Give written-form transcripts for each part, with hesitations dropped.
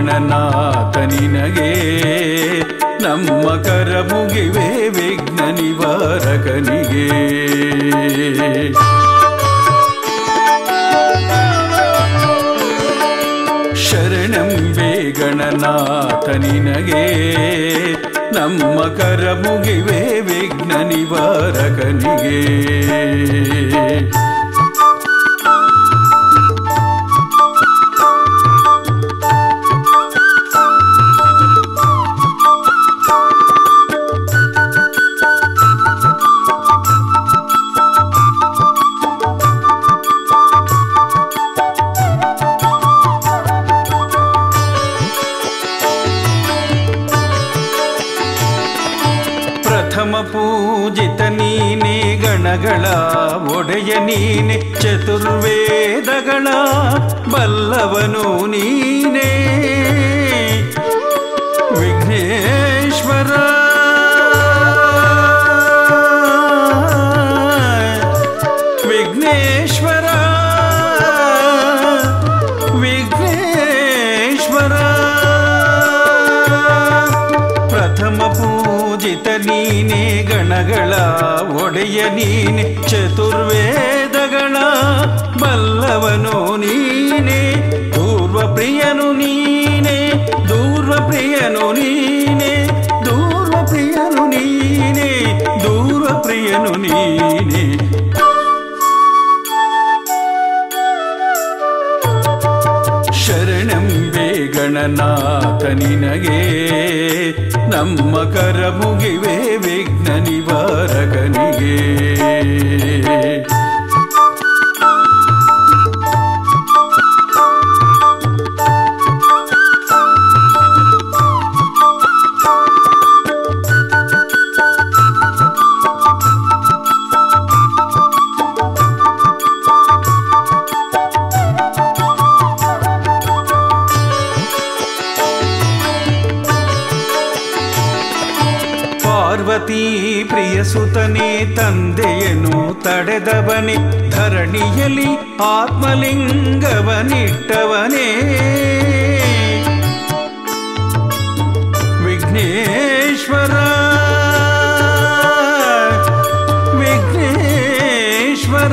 ಗಣನಾಥ ನಿನಗೆ ನಮ್ಮ ಕರ ಮುಗಿವೆ ವಿಘ್ನ ನಿವಾರಕನಿಗೆ. ಶರಣಂಬೆ ಗಣನಾಥ ನಿನಗೆ ನಮ್ಮ ಕರ ಮುಗಿವೆ ವಿಘ್ನ ನಿವಾರಕನಿಗೆ. ಪೂಜಿತ ನೀನೆ ಗಣಗಳ ಒಡೆಯ ನೀನೆ ಚತುರ್ವೇದಗಳ ಬಲ್ಲವನು ನೀನೆ ವಿಘ್ನೇಶ್ವರ. ವಿಘ್ನೇಶ್ವರ ವಿಘ್ನೇಶ್ವರ ಪ್ರಥಮ ಪೂಜಿತ ನೀನೆ ಗಣಗಳ ಒಡೆಯ ನೀನೆ ಚತುರ್ವೇದಗಳ ಬಲ್ಲವನು ನೀನೆ ದೂರ್ವ ಪ್ರಿಯನು ನೀನೆ ದೂರ್ವ ಪ್ರಿಯನು ನೀನೆ ದೂರ್ವ ಪ್ರಿಯನು ನೀನೆ ದೂರ್ವ ಪ್ರಿಯನು ನೀನೆ. ಶರಣಂಬೆ ಗಣನಾಥ ನಿನಗೆ ನಮ್ಮ ಕರ ಮುಗಿವೆ ವಿಘ್ನ ನಿವಾರಕನಿಗೆ. ಪಾರ್ವತಿ ಪ್ರಿಯ ಸುತನೇ ತಂದೆಯನು ತಡೆದವನೇ ಧರಣಿಯಲ್ಲಿ ಆತ್ಮಲಿಂಗವನಿಟ್ಟವನೇ ವಿಘ್ನೇಶ್ವರ ವಿಘ್ನೇಶ್ವರ.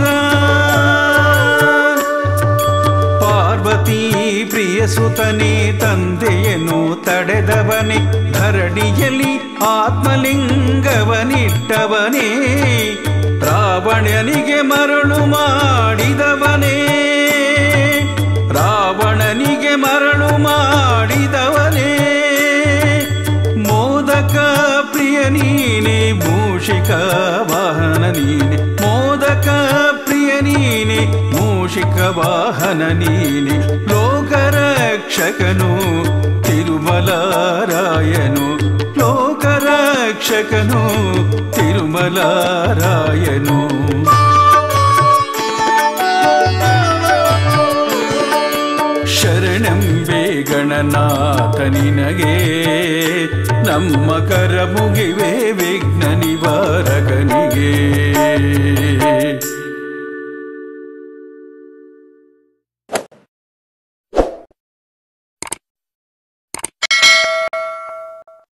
ಪಾರ್ವತಿ ಪ್ರಿಯ ಸುತನೇ ತಂದೆಯನು ತಡೆದವನೇ ಧರಣಿಯಲ್ಲಿ ಆತ್ಮಲಿಂಗವನಿಟ್ಟವನೇ ರಾವಣನಿಗೆ ಮರಳು ಮಾಡಿದವನೇ ರಾವಣನಿಗೆ ಮರಳು ಮಾಡಿದವನೇ ಮೋದಕ ಪ್ರಿಯ ನೀನೆ ಮೂಷಿಕ ವಾಹನ ನೀನೆ ಮೋದಕ ಪ್ರಿಯ ನೀನೆ ಮೂಷಿಕ ವಾಹನ ನೀನೆ ಲೋಕರಕ್ಷಕನು ತಿರುಮಲಾರಾಯನು ಲೋಕರಕ್ಷಕನು ತಿರುಮಲಾರಾಯನು. ಶರಣಂಬೆ ಗಣನಾಥ ನಿನಗೆ ನಮ್ಮ ಕರ ಮುಗಿವೆ ವಿಘ್ನ ನಿವಾರ